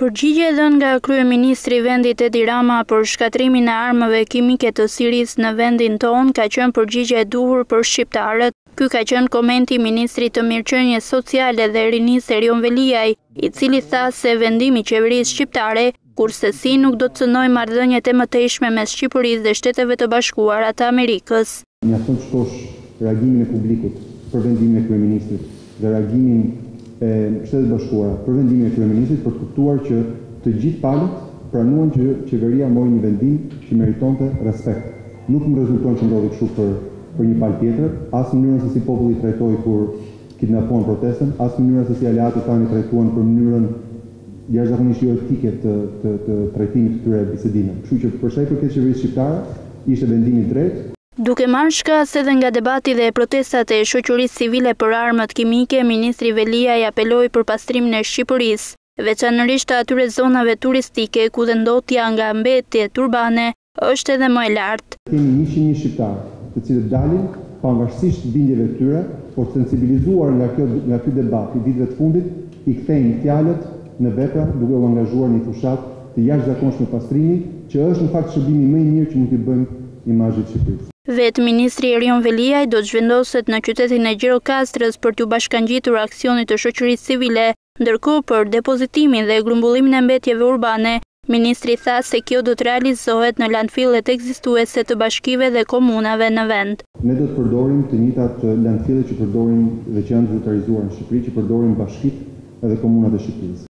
Përgjigje dhënë nga kryeministri i vendit Edi Rama për shkatrimin e armëve kimike të Sirisë në vendin tonë ka qenë përgjigje e duhur për shqiptarët. Ky ka qenë komenti i ministrit të Mirëqenies Sociale dhe Rinisë Erion Veliaj, i cili tha se vendimi i qeverisë shqiptare kurse si nuk do të cënojë marrëdhëniet e mëtejshme mes Shqipërisë dhe Shteteve të Bashkuara të Amerikës. Mjafton të shtosh reagimin e publikut për vendimin e kryeministrit dhe reagimin e Shtetet Bashkuara për vendimin e kryeministrit për të kuptuar që të gjithë palët pranuan që qeveria mori një vendim që meritonte respekt. Nuk më rezulton që ndodhi kështu për një palë tjetër, as në mënyrën se si populli trajtoi kur kidnapuan protestën, as në mënyrën se si aleatët tanë trajtuan për mënyrën jashtëzakonisht jo etike të trajtimit të këtyre bisedime. Kështu që për sa i përket qeverisë shqiptare, ishte vendimi i drejtë. Duke marrë shkas edhe nga debati dhe protestat e shoqërisë civile për armët kimike, ministri Veliaj apeloi për pastrimin e Shqipërisë, veçanërisht të atyre zonave turistike ku dhëndotja nga mbetjet urbane është edhe më e lartë. Kemi 101 shqiptarë, të cilët dalin pavarësisht bindjeve të tyre, por sensibilizuar nga ky debat i ditëve të fundit, i kthejnë fjalët në vepra duke u angazhuar në një fushat të jashtëzakonshme pastrimi, që është në fakt shërbimi më i mirë që mund t'i bëjmë imazhit të Shqipërisë. Vetë ministri Erion Veliaj do të zhvendoset në qytetin e Gjirokastrës për t'u bashkangjitur aksionit të shoqërisë civile, ndërkohë për depozitimin dhe grumbullimin e mbetjeve urbane, ministri tha se kjo do të realizohet në landfillet ekzistuese të bashkive dhe komunave në vend. Ne do të përdorim të njëjtat landfille që përdorim dhe që janë zyrtarizuar në Shqipëri, që përdorim bashkitë edhe komunat e Shqipërisë.